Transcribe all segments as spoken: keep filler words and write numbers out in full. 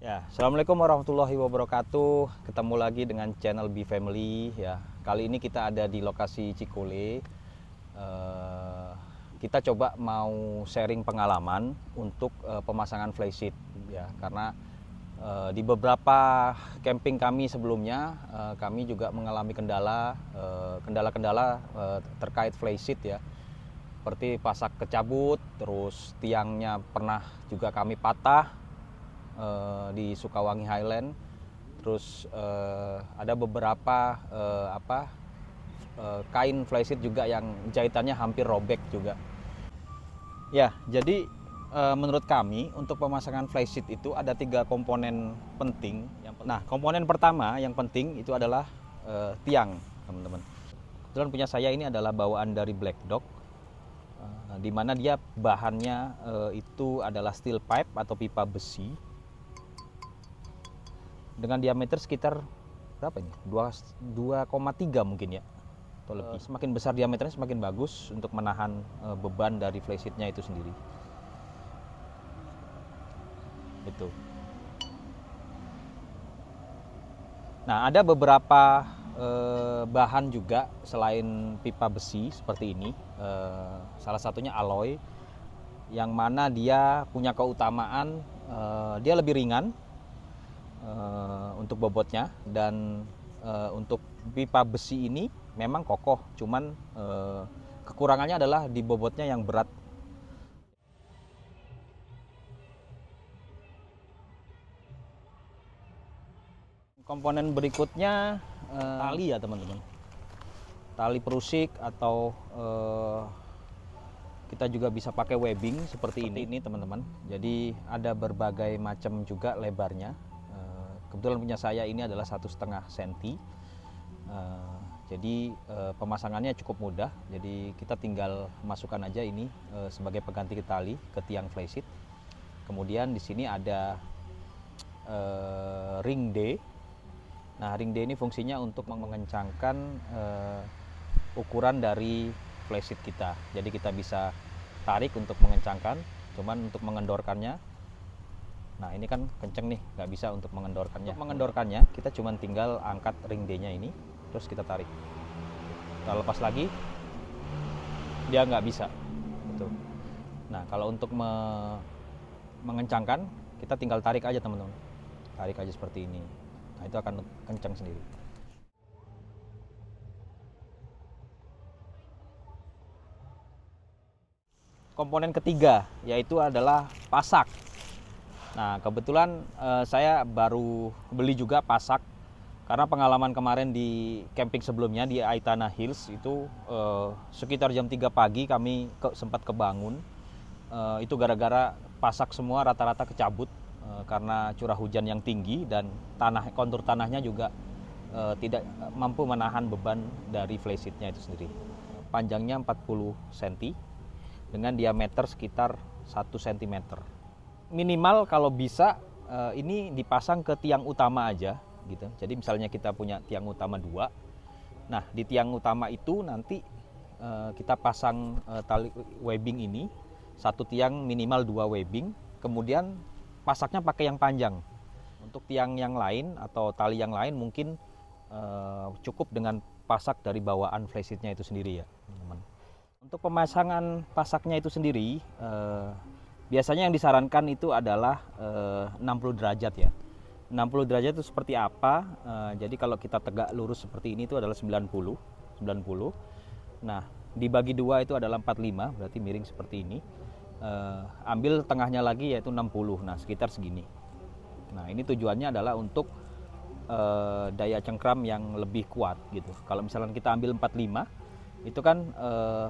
Ya, Assalamualaikum warahmatullahi wabarakatuh. Ketemu lagi dengan channel B Family ya. Kali ini kita ada di lokasi Cikole. Eh, kita coba mau sharing pengalaman untuk eh, pemasangan flysheet ya, karena eh, di beberapa camping kami sebelumnya eh, kami juga mengalami kendala eh, kendala-kendala eh, terkait flysheet ya. Seperti pasak kecabut, terus tiangnya pernah juga kami patah uh, di Sukawangi Highland. Terus uh, ada beberapa uh, apa uh, kain flysheet juga yang jahitannya hampir robek juga. Ya, jadi uh, menurut kami untuk pemasangan flysheet itu ada tiga komponen penting. Nah, komponen pertama yang penting itu adalah uh, tiang, teman-teman. Kebetulan punya saya ini adalah bawaan dari Black Dog, uh, di mana dia bahannya uh, itu adalah steel pipe atau pipa besi dengan diameter sekitar berapa ini? dua koma tiga mungkin ya, atau lebih. Semakin besar diameternya semakin bagus untuk menahan uh, beban dari flysheetnya itu sendiri. Itu. Nah, ada beberapa uh, bahan juga selain pipa besi seperti ini. Uh, salah satunya alloy, yang mana dia punya keutamaan uh, dia lebih ringan uh, untuk bobotnya, dan uh, untuk pipa besi ini memang kokoh, cuman uh, kekurangannya adalah di bobotnya yang berat. Komponen berikutnya uh, tali ya teman-teman, tali perusik atau uh, kita juga bisa pakai webbing seperti ini ini teman-teman. Jadi ada berbagai macam juga lebarnya. Uh, kebetulan punya saya ini adalah satu setengah senti. Uh, jadi uh, pemasangannya cukup mudah. Jadi kita tinggal masukkan aja ini uh, sebagai pengganti tali ke tiang flysheet. Kemudian di sini ada uh, ring D. Nah, ring D ini fungsinya untuk mengencangkan uh, ukuran dari flysheet kita. Jadi kita bisa tarik untuk mengencangkan, cuman untuk mengendorkannya, nah ini kan kenceng nih, nggak bisa untuk mengendorkannya. Untuk mengendorkannya kita cuman tinggal angkat ring D-nya ini, terus kita tarik. Kita lepas lagi, dia nggak bisa. Gitu. Nah, kalau untuk me mengencangkan, kita tinggal tarik aja teman-teman. Tarik aja seperti ini. Nah, itu akan kencang sendiri. Komponen ketiga yaitu adalah pasak. Nah, kebetulan eh, saya baru beli juga pasak karena pengalaman kemarin di camping sebelumnya di Aitana Hills itu eh, sekitar jam tiga pagi kami ke, sempat kebangun. Eh, itu gara-gara pasak semua rata-rata kecabut eh, karena curah hujan yang tinggi dan tanah kontur tanahnya juga eh, tidak mampu menahan beban dari flysheetnya itu sendiri. Panjangnya empat puluh senti dengan diameter sekitar satu sentimeter. Minimal kalau bisa ini dipasang ke tiang utama aja gitu. Jadi misalnya kita punya tiang utama dua, nah di tiang utama itu nanti kita pasang tali webbing ini, satu tiang minimal dua webbing, kemudian pasaknya pakai yang panjang. Untuk tiang yang lain atau tali yang lain mungkin cukup dengan pasak dari bawaan flysheetnya itu sendiri ya teman-teman. Untuk pemasangan pasaknya itu sendiri, eh, biasanya yang disarankan itu adalah eh, enam puluh derajat ya. enam puluh derajat itu seperti apa? Eh, jadi kalau kita tegak lurus seperti ini itu adalah sembilan puluh. sembilan puluh. Nah, dibagi dua itu adalah empat puluh lima, berarti miring seperti ini. Eh, ambil tengahnya lagi yaitu enam puluh, nah sekitar segini. Nah, ini tujuannya adalah untuk eh, daya cengkram yang lebih kuat gitu. Kalau misalkan kita ambil empat puluh lima, itu kan eh,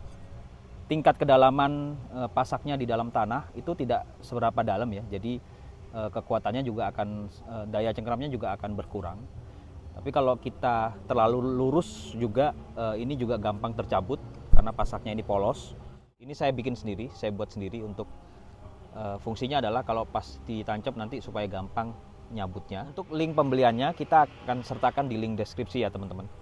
tingkat kedalaman e, pasaknya di dalam tanah itu tidak seberapa dalam ya, jadi e, kekuatannya juga akan e, daya cengkramnya juga akan berkurang. Tapi kalau kita terlalu lurus juga e, ini juga gampang tercabut karena pasaknya ini polos. Ini saya bikin sendiri, saya buat sendiri untuk e, fungsinya adalah kalau pas ditancap nanti supaya gampang nyabutnya. Untuk link pembeliannya kita akan sertakan di link deskripsi ya teman-teman.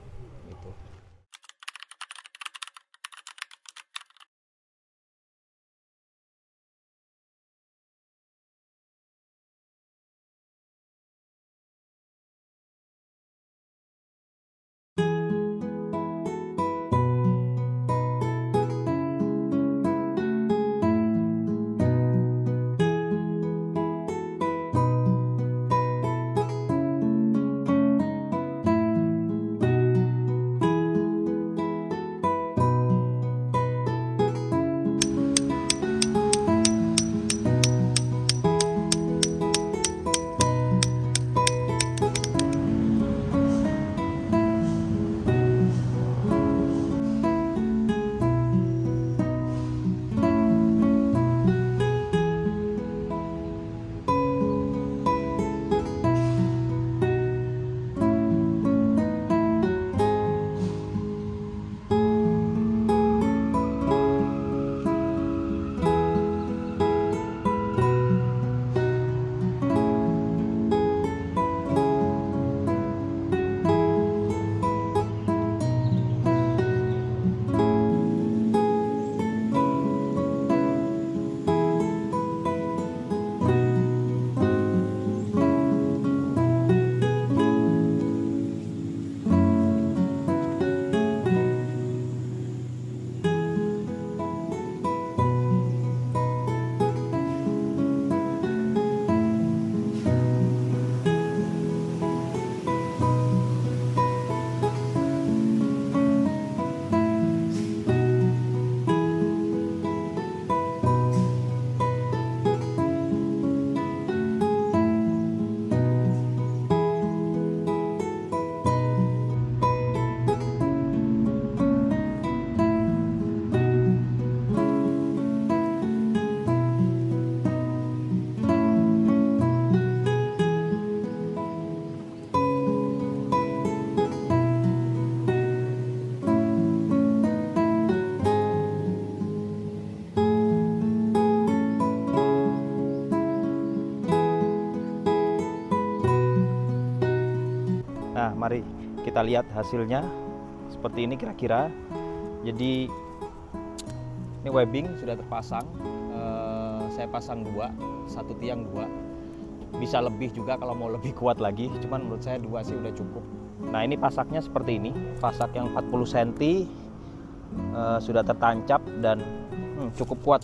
mari kita lihat hasilnya seperti ini kira-kira. Jadi ini webbing sudah terpasang, eh, saya pasang dua, satu tiang dua, bisa lebih juga kalau mau lebih kuat lagi, cuman menurut saya dua sih udah cukup. Nah ini pasaknya seperti ini, pasak yang empat puluh sentimeter, eh, sudah tertancap dan hmm, cukup kuat,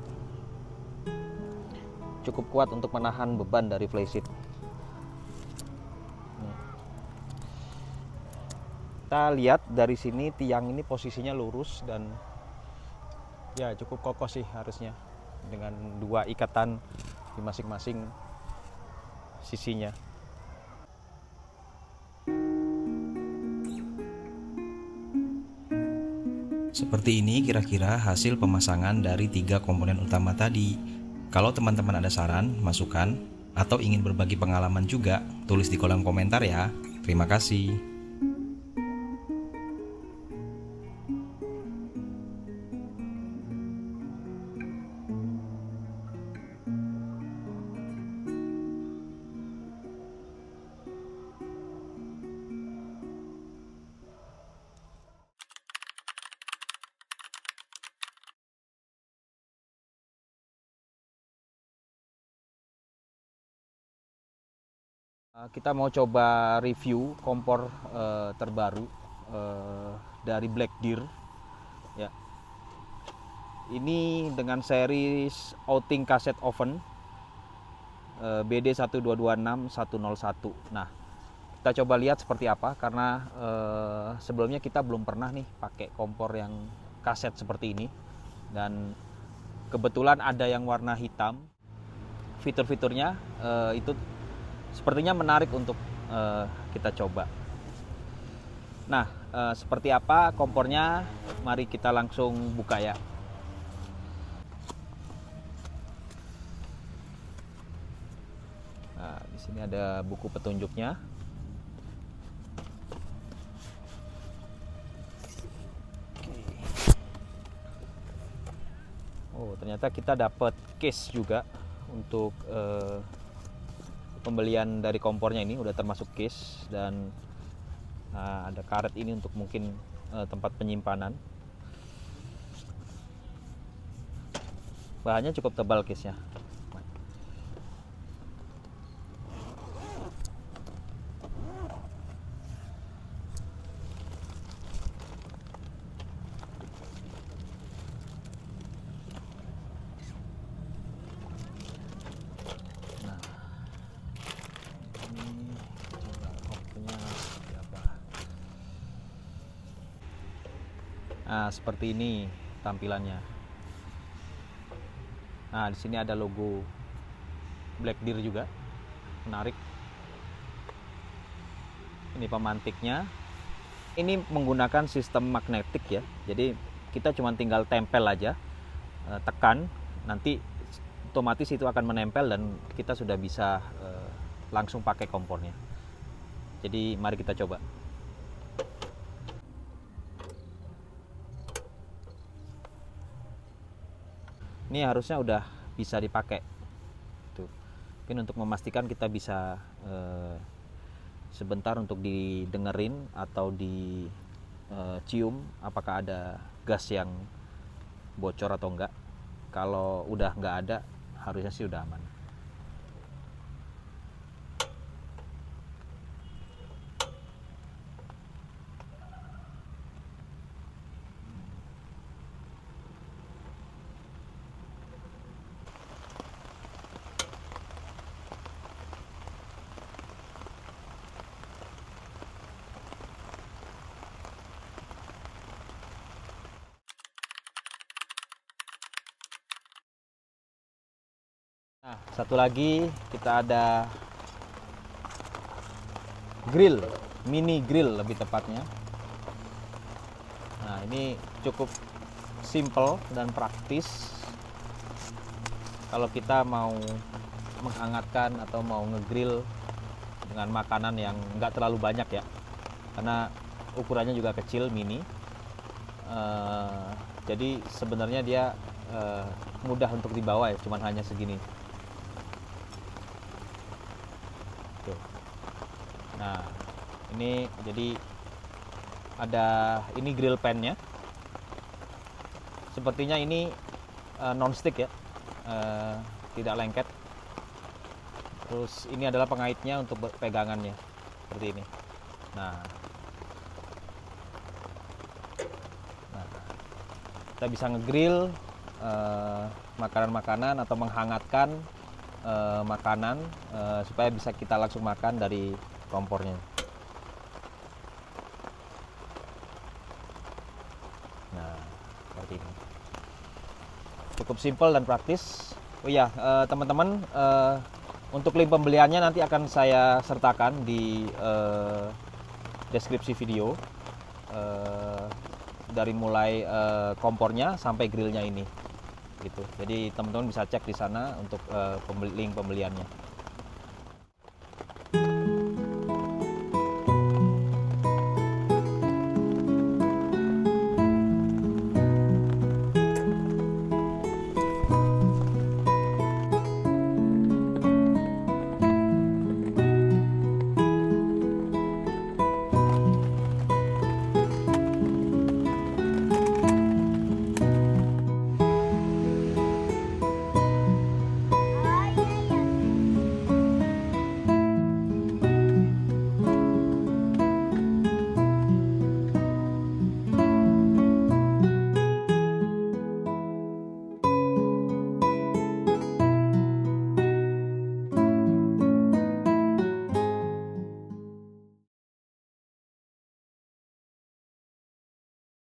cukup kuat untuk menahan beban dari flysheet. Kita lihat dari sini tiang ini posisinya lurus dan ya cukup kokoh sih harusnya dengan dua ikatan di masing-masing sisinya. Seperti ini kira-kira hasil pemasangan dari tiga komponen utama tadi. Kalau teman-teman ada saran, masukan, atau ingin berbagi pengalaman juga, tulis di kolom komentar ya. Terima kasih. Kita mau coba review kompor uh, terbaru uh, dari Black Deer. Ya. Ini dengan series outing cassette oven uh, B D satu dua dua enam satu nol satu. Nah, kita coba lihat seperti apa karena uh, sebelumnya kita belum pernah nih pakai kompor yang kaset seperti ini, dan kebetulan ada yang warna hitam. Fitur-fiturnya uh, itu sepertinya menarik untuk uh, kita coba. Nah, uh, seperti apa kompornya? Mari kita langsung buka ya. Nah, di sini ada buku petunjuknya. Oh, ternyata kita dapat case juga untuk uh, pembelian dari kompornya. Ini udah termasuk case dan nah, ada karet ini untuk mungkin uh, tempat penyimpanan. Bahannya cukup tebal case-nya. Nah, seperti ini tampilannya. Nah, di sini ada logo Black Deer juga, menarik. Ini pemantiknya. Ini menggunakan sistem magnetik ya. Jadi kita cuma tinggal tempel aja, tekan, nanti otomatis itu akan menempel dan kita sudah bisa langsung pakai kompornya. Jadi mari kita coba. Ini harusnya udah bisa dipakai. Tuh. Mungkin untuk memastikan kita bisa eh, sebentar untuk didengerin atau dicium apakah ada gas yang bocor atau enggak. Kalau udah nggak ada, harusnya sih udah aman. Nah, satu lagi kita ada grill, mini grill lebih tepatnya. Nah, ini cukup simple dan praktis kalau kita mau menghangatkan atau mau ngegrill dengan makanan yang nggak terlalu banyak ya, karena ukurannya juga kecil, mini. Uh, jadi sebenarnya dia uh, mudah untuk dibawa ya, cuman hanya segini. Tuh. Nah, Ini jadi ada ini grill pan-nya. Sepertinya ini uh, non-stick ya, uh, tidak lengket. Terus ini adalah pengaitnya untuk pegangannya seperti ini. Nah, nah kita bisa ngegrill uh, makanan-makanan atau menghangatkan uh, makanan uh, supaya bisa kita langsung makan dari kompornya. Nah, seperti ini. Cukup simpel dan praktis. Oh iya, uh, teman-teman, uh, untuk link pembeliannya nanti akan saya sertakan di uh, deskripsi video, uh, dari mulai uh, kompornya sampai grillnya ini, gitu. Jadi teman-teman bisa cek di sana untuk uh, pembeli, link pembeliannya.